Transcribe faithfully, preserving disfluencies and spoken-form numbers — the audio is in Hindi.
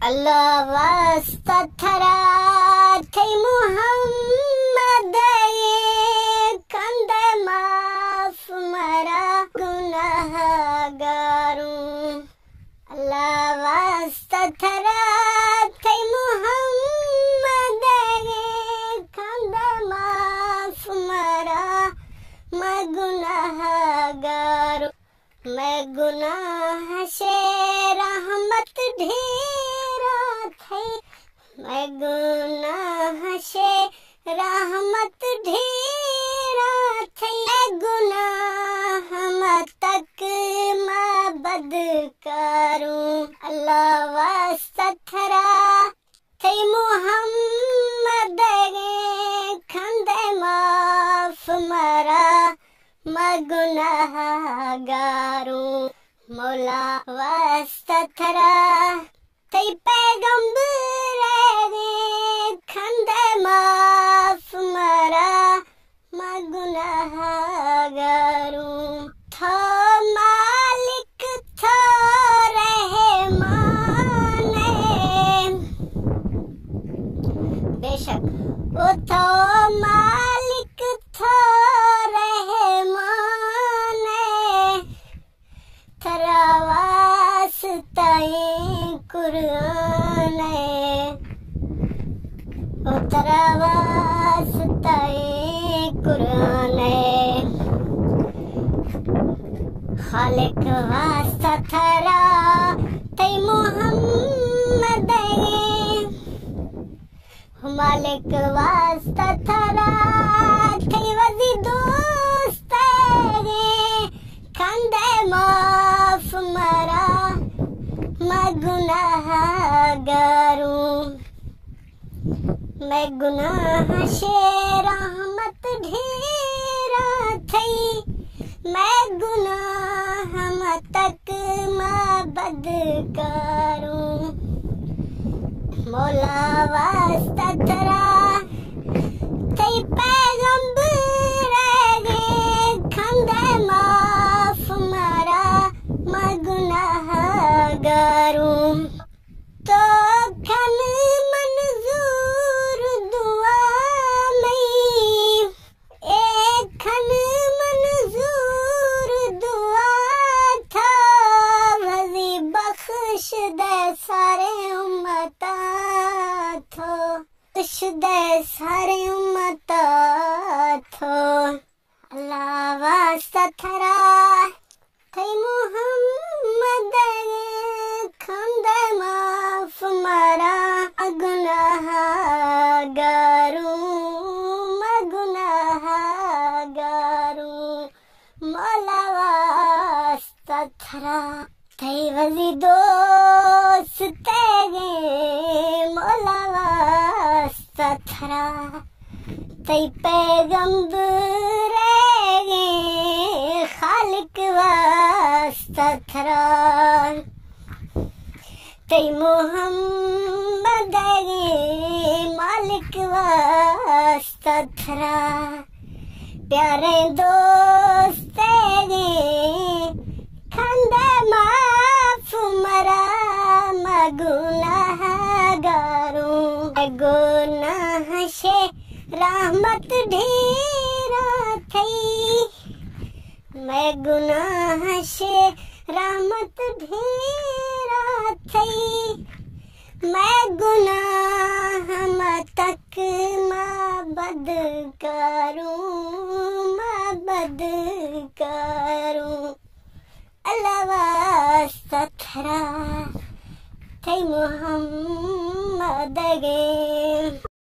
अल्लाह वास्ता थरा थई मुहम्मद ये कंदे माफ मरा गुनाहगारूं। अल्लाह वास्ता थरा थई मुहम्मद ये कंदे माफ मरा मैं गुनाहगारूं। मैं गुनाह से रहमत ढेरा थई, मैं गुनाह से रहमत ढेरा थई। मैं गुनाह मत तक मैं बद करूं। अल्लाह वास्ता थरा थई मुहम्मद गे खंदे माफ मरा मैं गुनाहगारूं। मौला वास्ता थरा थई पैगंबर गे खंदे माफ मरा मैं गुनाहगारूं। थो मालिक थो रहमान बेशक वो थो मालिक थो रहमान थरा वास्ता कुरान ओ थरा वास्ता कुरान खालिक वास्ता थरा थई मुहम्मद मालिक वास्ता थरा थई वजी दोस्त खंदे माफ मरा मैं गुनाहगारूं। मैं गुनाह से रहमत ढेरा थई, मैं गुनाह मत तक मैं बद करूं। मौला वास्ता थरा थई पैगंबर गे खंदे माफ मरा मैं गुनाहगारूं। तो खन मंजूर दुआ नहीं, एक खन मंजूर दुआ था वजी बख्श दे सारे उम्मता थो, बख्श दे सारे उम्मता थो। अल्लाह वास्ता थरा थई मुहम्मद खंदे माफ मरा गुनाहगारूं। मैं गुनाहगारूं। मौला वास्ता थरा थई वजी दोस्त गे मौला वास्ता थरा थई पैगंबर गे खालिक वास्ता थरा थई मुहम्मद गे मालिक वास्ता थरा प्यारे दोस्त गे खंदे माफ मरा मैं गुनाहगारूं। मैं गुनाह से रहमत ढेरा थई, मैं गुनाह से रहमत ढेरा थई। मैं गुनाह मत तक मैं बद करूं, मैं बद करूं। अल्लाह वास्ता थरा थई मुहम्मद गे।